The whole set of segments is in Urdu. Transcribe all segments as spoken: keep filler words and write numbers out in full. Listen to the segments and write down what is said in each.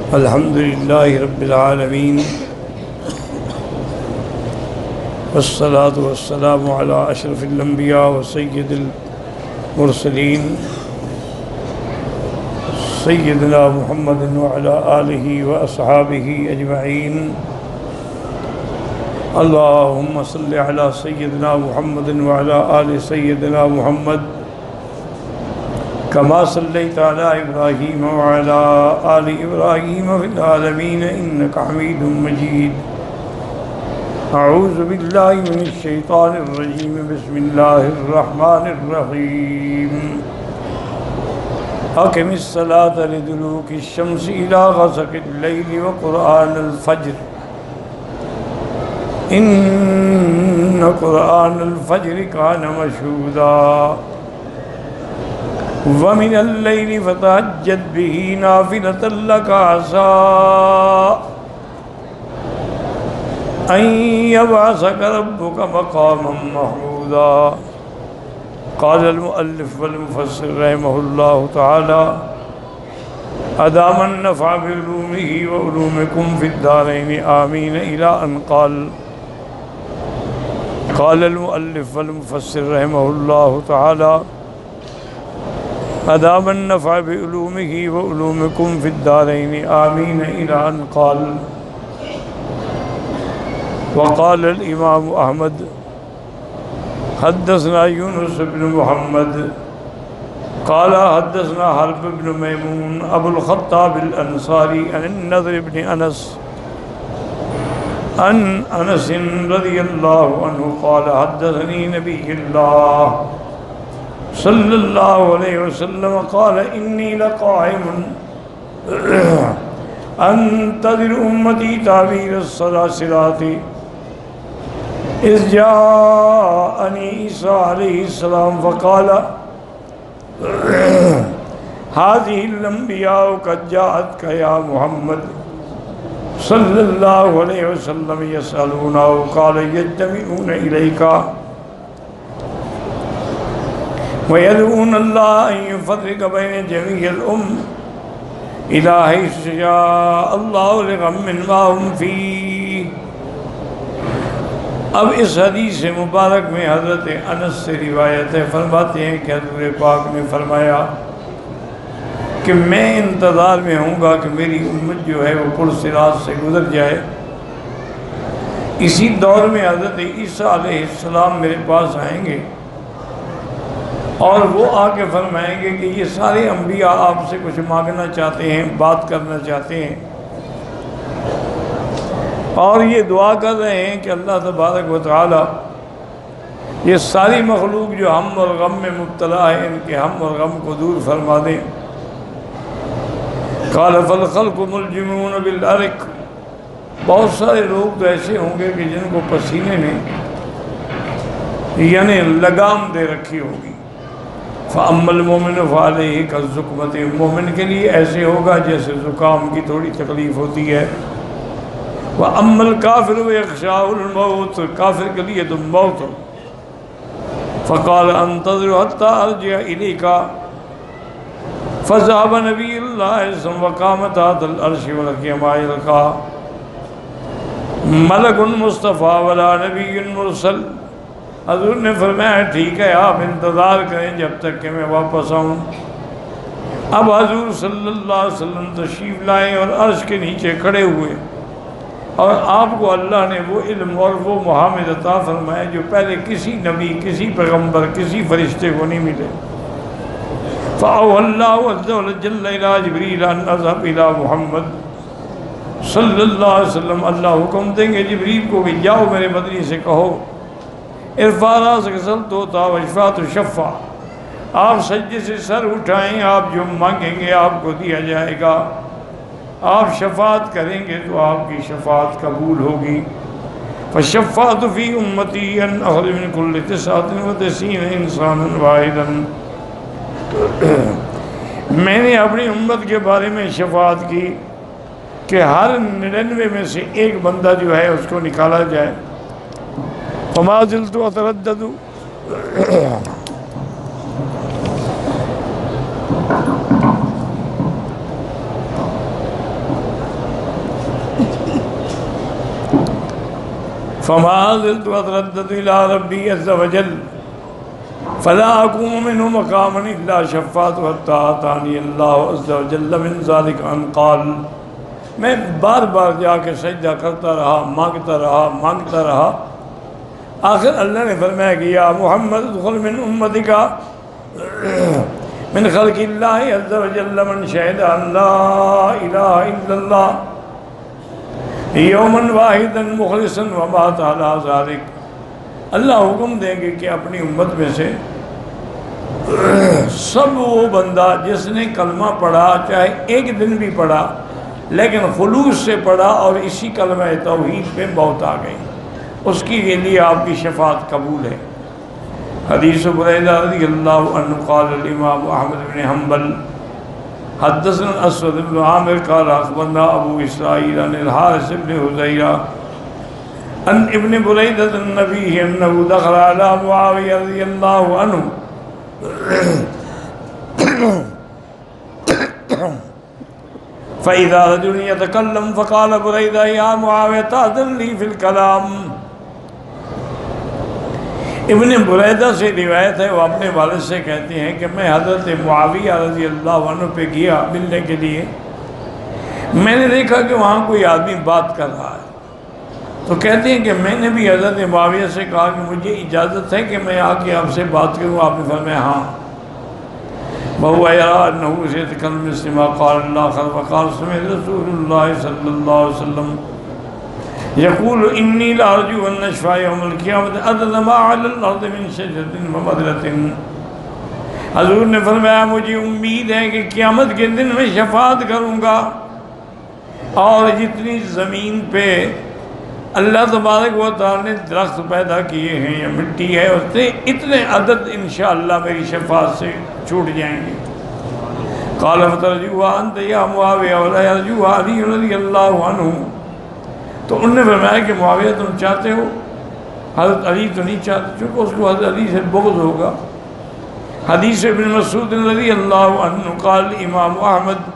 الحمد للہ رب العالمین والصلاة والسلام علی اشرف الانبیاء وسید المرسلین سیدنا محمد وعلی آلہ واصحابہ اجمعین اللہم صلی علی سیدنا محمد وعلی آل سیدنا محمد كما صليت على إبراهيم وعلى آل إبراهيم في العالمين إنك حميد مجيد أعوذ بالله من الشيطان الرجيم بسم الله الرحمن الرحيم أقم الصلاة لدلوك الشمس إلى غسق الليل وقرآن الفجر إن قرآن الفجر كان مشهودا وَمِنَ اللَّيْلِ فَتَهَجَّدْ بِهِ نَافِلَةً لَكَ عَسَىٰ أَن يَبْعَثَكَ رَبُّكَ مَقَامًا مَحْمُودًا قال المؤلف والمفسر رحمه الله تعالى أدام النفع بعلومه وعلومكم في الدارين آمين إلى أن قال قال المؤلف والمفسر رحمه الله تعالى أدام النفع بعلومه وعلومكم في الدارين آمين إلى أن قال وقال الإمام أحمد حدثنا يونس بن محمد قال حدثنا حرب بن ميمون أبو الخطاب الأنصاري عن النضر بن أنس عن أنس رضي الله عنه قال حدثني نبي الله صلی اللہ علیہ وسلم قال انی لقائم انتظر امتی تعبیر الصلاصلات اذ جاءنی عیسیٰ علیہ السلام فقال هذه الانبیاء قد جاءتك یا محمد صلی اللہ علیہ وسلم یسألونہ قال یجتمعون الیکا وَيَدْعُونَ اللَّهَ أَن يُفَرِّقَ بَيْنَ جَمِيعِ الْأُمَّ إِلَىٰ حَيْثُ شَاءَ اللَّهُ لِغَمٍّ مَّا هُمْ فِيهِ۔ اب اس حدیث مبارک میں حضرت انس سے روایت ہے، فرماتے ہیں کہ حضور پاک نے فرمایا کہ میں انتظار میں ہوں گا کہ میری امت جو ہے وہ پرصراط سے گزر جائے۔ اسی دور میں حضرت عیسیٰ علیہ السلام میرے پاس آئیں گے اور وہ آ کے فرمائیں گے کہ یہ سارے انبیاء آپ سے کچھ مانگنا چاہتے ہیں، بات کرنا چاہتے ہیں، اور یہ دعا کر رہے ہیں کہ اللہ تبارک و تعالی یہ ساری مخلوق جو ہم اور غم میں مبتلا ہے ان کے ہم اور غم کو دور فرما دیں۔ قال فالخلق ملجمون بالعرق، بہت سارے لوگ تو ایسے ہوں گے کہ جن کو پسینے نے یعنی لگام دے رکھی ہوگی۔ فَأَمَّا الْمُؤْمِنُ فَعَلَيْهِ كَالزُّكْمَةِ، مومن کے لیے ایسے ہوگا جیسے زکام کی تھوڑی تکلیف ہوتی ہے۔ وَأَمَّا الْكَافِرُ وَيَخْشَاهُ الْمَوْتُ، کافر کے لیے تو موت ہو۔ فَقَالَ أَنْتَظِرُ حَتَّى أَرْجِعَ إِلَيْكَ فَذَهَبَ نَبِيُّ اللَّهِ ثُمَّ قَامَ تَحْتَ الْعَرْشِ وَلَقِيَ مَا يَلْقَى مَلَكٌ مُصْطَفَى وَلَا نَبِيٌّ مُرْسَلٌ۔ حضور نے فرمایا ٹھیک ہے، آپ انتظار کریں جب تک کہ میں واپس آؤں۔ اب حضور صلی اللہ علیہ وسلم تشریف لائے اور عرش کے نیچے کھڑے ہوئے، اور آپ کو اللہ نے وہ علم اور وہ محامد عطا فرمائے جو پہلے کسی نبی، کسی پیغمبر، کسی فرشتے کو نہیں ملے۔ فَأَوْحَى اللَّهُ عَزَّ وَجَلَّ إِلَىٰ جِبْرِيلَ أَنْ اذْهَبْ إِلَىٰ مُحَمَّدٍ صلی اللہ علیہ وسلم، اللہ حکم دیں گے جبریل کو کہ جاؤ میرے مدنی سے کہو ارفع راسک سل توتا واشفع تشفع، آپ سجدے سے سر اٹھائیں، آپ جو مانگیں گے آپ کو دیا جائے گا، آپ شفاعت کریں گے تو آپ کی شفاعت قبول ہوگی۔ فشفعت فی امتی ان اخرج من کل تسعۃ وتسعین انسانا واحدا، میں نے اپنی امت کے بارے میں شفاعت کی کہ ہر ننانوے میں سے ایک بندہ جو ہے اس کو نکالا جائے۔ وما زلت اتردد فما زلت اتردد الى ربی عز وجل فلا اقوم منه مقاما الا شفعت حتى اتاني الله عز وجل من ذلك ان قال، میں بار بار جا کے سجدہ کرتا رہا، مانگتا رہا مانگتا رہا آخر اللہ نے فرمایا کہ یا محمد ادخل من امتک من خلق اللہ عز وجل من شہد ان لا الہ الا اللہ یوما واحدا مخلصا ومات علی ذلک۔ اللہ حکم دیں گے کہ اپنی امت میں سے سب وہ بندہ جس نے کلمہ پڑھا، چاہے ایک دن بھی پڑھا لیکن خلوص سے پڑھا اور اسی کلمہ توحید پہ موت آ گئی، اس کے لیے آپ کی شفاعت قبول ہے۔ حدیث بریدہ رضی اللہ عنہ قال الامام احمد بن حنبل حدثنا اسود بن عامر قال اخبرنا ابو اسرائیل عن الحارث بن حزیرہ عن ابن بریدہ النبی انه دخل على معاویہ رضی اللہ عنہ فإذا رجل يتكلم فقال بريدة يا معاوية تأذن لي في الكلام۔ ابن بریدہ سے روایت ہے، وہ اپنے والد سے کہتے ہیں کہ میں حضرت معاویہ رضی اللہ عنہ پہ گیا ملنے کے لیے، میں نے دیکھا کہ وہاں کوئی آدمی بات کر رہا ہے، تو کہتے ہیں کہ میں نے بھی حضرت معاویہ سے کہا کہ مجھے اجازت ہے کہ میں آ کے آپ سے بات کروں؟ آپ نے فرمایا ہاں۔ وَهُوَ يَرَىٰ أَنَّهُ سَيَتَكَلَّمُ مِثْلَ مَا قَالَ اللَّهُ خَلْقَ فَقَالَ سَمِعْتُ رَسُولَ اللَّهِ صَلَّى اللَّهُ عَلَيْهِ وسلم يقول إني لأرجو أن أشفع يوم القيامة أدنى ما على الأرض من شجرة ومدرة۔ حضور نے فرمایا مجھے امید ہے کہ قیامت کے دن میں شفاعت کروں گا اور جتنی زمین پہ اللہ تبارک و تعالی نے درخت پیدا کیے ہیں یا مٹی ہے اتنے اتنے عدد انشاءاللہ میری شفاعت سے چھوٹ جائیں گے۔ قال فترجوها انت یا معاویہ ولا یرجوها علی رضی اللہ عنہ، تو انہوں نے فرمایا کہ معاویہ تم چاہتے ہو، حضرت علی تو نہیں چاہتے، چونکہ اس کو حضرت علی سے بغض ہوگا۔ حدیث ابن مسعود رضی اللہ عنہ قال امام احمد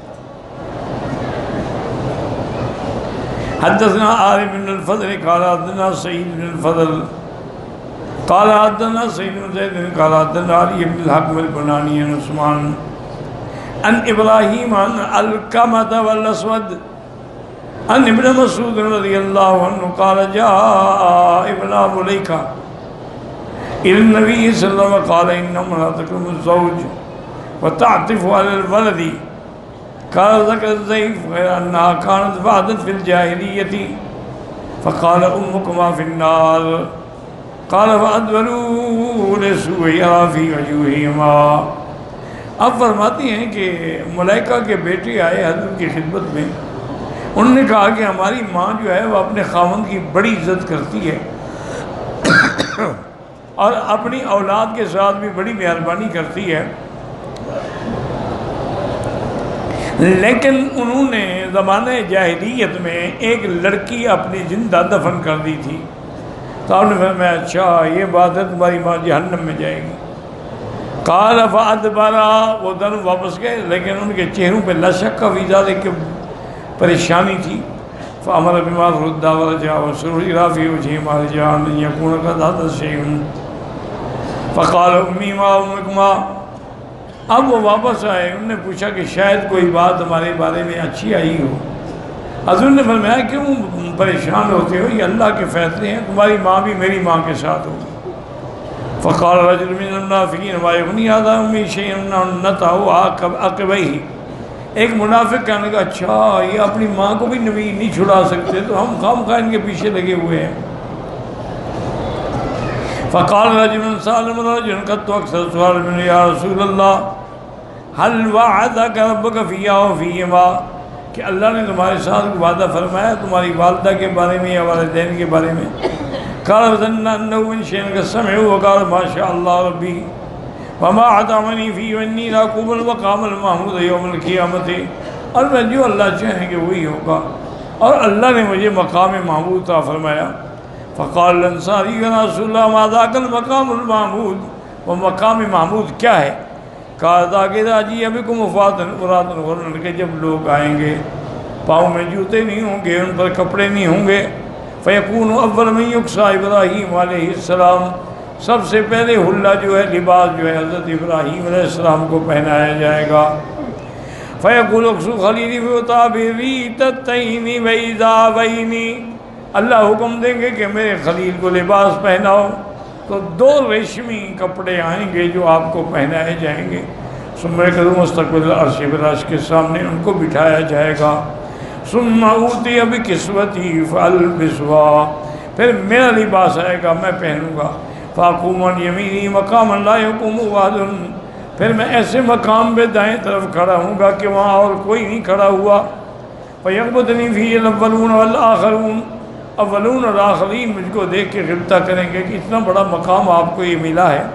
حدثنا عارف بن الفضل قال حدثنا سعید بن الفضل قال حدثنا سعید بن زید قال حدثنا علی بن الحکم البنانی عن عثمان عن ابراہیم عن القمۃ والاسود عن ابن مسعود رضی اللہ عنہ قال جاء ابن ملیکہ الى النبی صلی اللہ علیہ وسلم قال ان امرأتکم الزوج وتعطف على الولد قال ذكر الضيف غير أنها كانت بعدت في الجاهلية فقال أمكما في النار قال فأدبروا لسوء في وجوههما۔ اب فرماتی ہیں کہ ملائکہ کے بیٹے آئے حضرت کی خدمت میں، انہوں نے کہا کہ ہماری ماں جو ہے وہ اپنے خاوند کی بڑی عزت کرتی ہے اور اپنی اولاد کے ساتھ بھی بڑی مہربانی کرتی ہے، لیکن انہوں نے زمانہ جاہلیت میں ایک لڑکی اپنی زندہ دفن کر دی تھی، تو آپ نے فرمایا اچھا یہ بات ہے تمہاری ماں جہنم میں جائے گی۔ قال فادبرا، وہ دن واپس گئے لیکن ان کے چہروں پہ لا شک کا ویزا دے کے پریشانی تھی۔ فامر بما رد ورجع وسرور رافی وجه مرجع ان يكون قد هذا شيء فقال امي ما امكما۔ اب وہ واپس آئے، انہوں نے پوچھا کہ شاید کوئی بات ہمارے بارے میں اچھی آئی ہو۔ حضور نے فرمایا کیوں پریشان ہوتے ہو، یہ اللہ کے فیصلے ہیں، تمہاری ماں بھی میری ماں کے ساتھ ہوگی۔ فقال رجل من المنافقین ما یغنی هذا امی شیئا نتعه عقبیہ، ایک منافق کہنے کا اچھا یہ اپنی ماں کو بھی نبی نہیں چھڑا سکتے تو ہم خام خواہ ان کے پیچھے لگے ہوئے ہیں۔ فقال رجل سالم رجل قد اکثر سوال من یا رسول اللہ هل وعدك ربك فيها وفيهما، کہ اللہ نے تمہارے ساتھ وعدہ فرمایا تمہاری والدہ کے بارے میں یا والدین کے بارے میں؟ قال ظن انه من شيء قسمه وقال ما شاء الله ربي وما عدمني فيه واني لا اقوم المقام المحمود يوم القيامه، اور میں جو اللہ چاہیں گے وہی ہوگا، اور اللہ نے مجھے مقام محمود عطا فرمایا۔ فقال الانصاری یا رسول اللہ ما ذاك المقام المحمود، وہ مقام محمود کیا ہے؟ کہا ذاک اذا جیء بكم وفاة مراد غرن، کہ جب لوگ آئیں گے پاؤں میں جوتے نہیں ہوں گے، ان پر کپڑے نہیں ہوں گے، فیکون اول من یکسا ابراہیم علیہ السلام، سب سے پہلے حلہ جو ہے، لباس جو ہے، حضرت ابراہیم علیہ السلام کو پہنایا جائے گا۔ فیقول اکسو خلیلی فیوتا بریتتینی ویذابینی، اللہ حکم دیں گے کہ میرے خلیل کو لباس پہناؤ، تو دو ریشمی کپڑے آئیں گے جو آپ کو پہنائے جائیں گے۔ ثم یقعد مستقبل العرش، بالعرش کے سامنے ان کو بٹھایا جائے گا۔ ثم اوتی بکسوتی فالبسوا، پھر میرا لباس آئے گا، میں پہنوں گا۔ فاقوم عن یمینی مقاما لا یقوم احد، پھر میں ایسے مقام پہ دائیں طرف کھڑا ہوں گا کہ وہاں اور کوئی نہیں کھڑا ہوا۔ فیغبطنی فیہ الاولون والآخرون، اولون اور آخرین مجھ کو دیکھ کے غبطہ کریں گے کہ اتنا بڑا مقام آپ کو یہ ملا ہے۔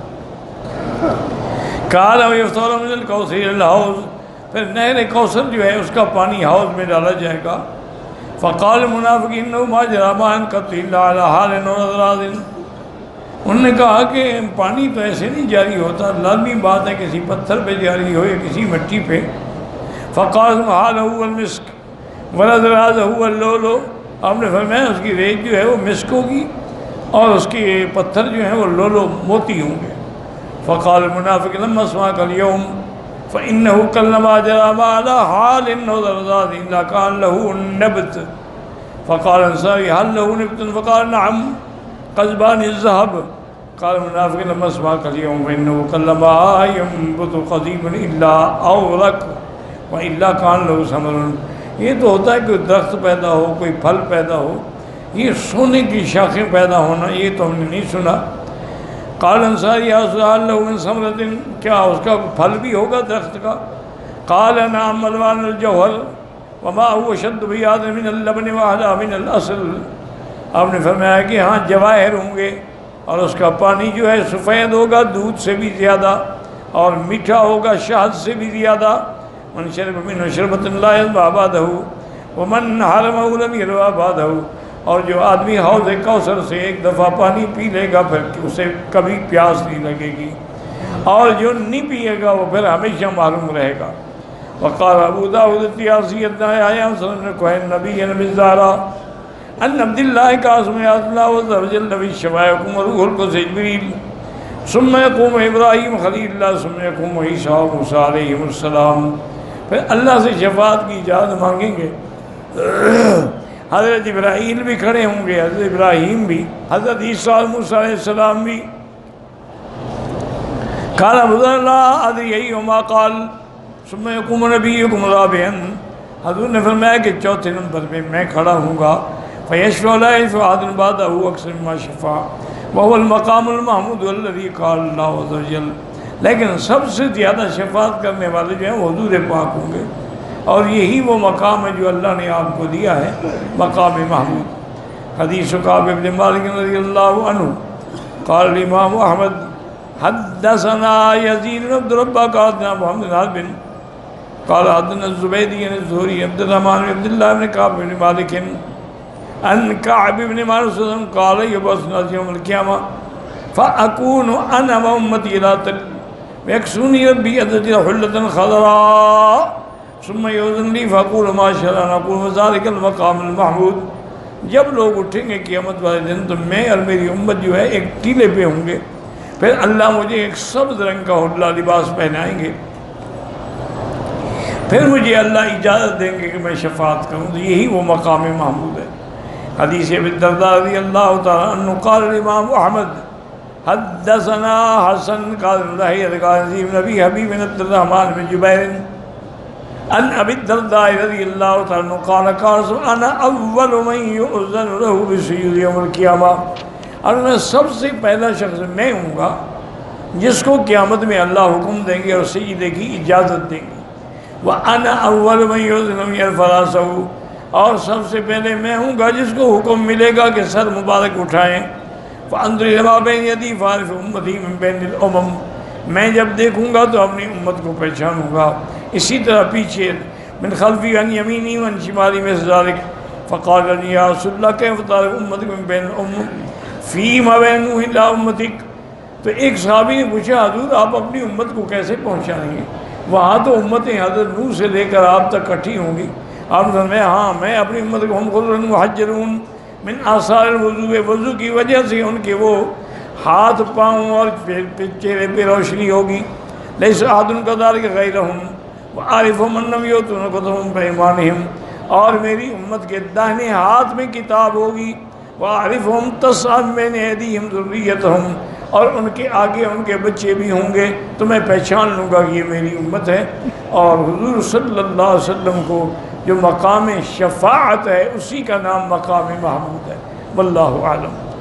قال ویفتح من الکوثر الى الحوض، پھر نہر کوثر جو ہے اس کا پانی حوض میں ڈالا جائے گا۔ فقال المنافق انه ما جرى ماء قط الا على حال وراض، انہوں نے کہا کہ پانی تو ایسے نہیں جاری ہوتا، لازمی بات ہے کسی پتھر پہ جاری ہو یا کسی مٹی پہ۔ فقال حاله المسك ورضراضه اللؤلؤ، آپ نے فرمایا اس کی ریت جو ہے وہ مسک ہوگی اور اس کے پتھر جو ہیں وہ لولو موتی ہوں گے۔ فقال المنافق لما اسمعك اليوم فإنه كلما جرى ما على حال وضرضات إلا كان له النبت۔ فقال الأنصاري هل له نبت؟ فقال نعم قضبان الذهب۔ قال المنافق لما اسمعك اليوم فإنه كلما ينبت قضيب إلا أورق وإلا كان له ثمر۔ یہ تو ہوتا ہے کہ درخت پیدا ہو، کوئی پھل پیدا ہو، یہ سونے کی شاخیں پیدا ہونا یہ تو ہم نے نہیں سنا۔ قال انصاری یا رسول اللہ له من ثمرۃ، کیا اس کا پھل بھی ہوگا درخت کا؟ قال نعم الوان الجوہر وما هو شد بیاض من اللبن واحلى من الاصل۔ آپ نے فرمایا کہ ہاں جواہر ہوں گے اور اس کا پانی جو ہے سفید ہوگا دودھ سے بھی زیادہ، اور میٹھا ہوگا شہد سے بھی زیادہ۔ من شرب من شربۃ لا يظمأ بعدها ومن حرمه لم يروا بعدها، اور جو آدمی حوض کوثر سے ایک دفعہ پانی پی لے گا پھر اسے کبھی پیاس نہیں لگے گی، اور جو نہیں پیے گا وہ پھر ہمیشہ محروم رہے گا۔ وقال ابو داود الطیالسی آیا وسلم کوہن نبی نبی زارا ان عبد اللہ قاسم اللہ وزوجل نبی شفاعکم روح القدس جبریل ثم یقوم ابراہیم خلیل اللہ ثم یقوم عیسیٰ موسیٰ علیہ السلام، پھر اللہ سے شفاعت کی اجازت مانگیں گے۔ حضرت ابراہیل بھی کھڑے ہوں گے، حضرت ابراہیم بھی، حضرت عیسیٰ موسیٰ علیہ السلام بھی۔ قال ابو ذر لا ادری وما قال ثم یقوم نبیکم رابعا، حضور نے فرمایا کہ چوتھے نمبر پہ میں کھڑا ہوں گا۔ فیشفع لا یشفع احد بعدہ اکثر مما شفع وهو المقام المحمود الذي قال اللہ عز وجل، لیکن سب سے زیادہ شفاعت کرنے والے جو ہیں وہ حضور پاک ہوں گے، اور یہی وہ مقام ہے جو اللہ نے آپ کو دیا ہے، مقام محمود۔ حدیث کعب بن مالک رضی اللہ عنہ قال الامام احمد حدثنا یزید بن عبد ربہ قال حدثنا محمد بن حرب قال حدثنا الزبیدی عن الزہری عبد الرحمن بن عبد اللہ بن کعب بن مالک عن کعب بن مالک قال یبعث الناس یوم القیامہ فاکون انا وامتی لا تل ویکسونی ربی ادجر حلة خضراء ثم یوزن لی فاقول ما شاء نقول وذالک المقام المحمود۔ جب لوگ اٹھیں گے قیامت والے دن تو میں اور میری امت جو ہے ایک ٹیلے پہ ہوں گے، پھر اللہ مجھے ایک سبز رنگ کا حلہ لباس پہنائیں گے، پھر مجھے اللہ اجازت دیں گے کہ میں شفاعت کروں، تو یہی وہ مقام محمود ہے۔ حدیث ابی الدرداء رضی اللہ تعالیٰ عنہ قال الامام احمد حدثنا حسن قال اللہ قال عزیز نبی حبیب بن عبد الرحمن بن جبیر ان ابی الدرداء رضی اللہ تعالیٰ عنہ قال قال انا اول من یؤذن له بالسجود یوم القیامہ، اور میں سب سے پہلا شخص میں ہوں گا جس کو قیامت میں اللہ حکم دیں گے اور سجدے کی اجازت دیں گے۔ وَأَنَا أَوَّلُ مَن يُؤْذَنُ يَرْفَعُ رَأْسَهُ، اور سب سے پہلے میں ہوں گا جس کو حکم ملے گا کہ سر مبارک اٹھائیں۔ فَأَنْظُرْ إِلَىٰ مَا بَيْنَ يَدَيْ فَأَعْرِفُ أُمَّتِي مِن بَيْنِ الْأُمَمِ، میں جب دیکھوں گا تو اپنی امت کو پہچانوں گا۔ اسی طرح پیچھے من خلفی عن یمینی وعن شمالی مثل ذلک فقال لي يا رسول الله كيف تعرف امتك من بين الامم فيما بينه الا امتك، تو ایک صحابی نے پوچھا حضور آپ اپنی امت کو کیسے پہنچائیں گے، وہاں تو امتیں حضرت نوح سے لے کر آپ تک کٹھی ہوں گی۔ آپ نے فرمایا ہاں میں اپنی امت کو ہم غرن محجرون من آثار الوضو، وضو کی وجہ سے ان کے وہ ہاتھ پاؤں اور چہرے پہ روشنی ہوگی. لیس احد کذالک غیرہم وعارفہم انہم یؤتون کتبہم بایمانہم، اور میری امت کے داہنے ہاتھ میں کتاب ہوگی. وعارفہم تسعی من بین ایدیہم ذریتہم، اور ان کے آگے ان کے بچے بھی ہوں گے تو میں پہچان لوں گا کہ یہ میری امت ہے. اور حضور صلی اللہ علیہ وسلم کو جو مقام شفاعت ہے اسی کا نام مقام محمود ہے. واللہ اعلم.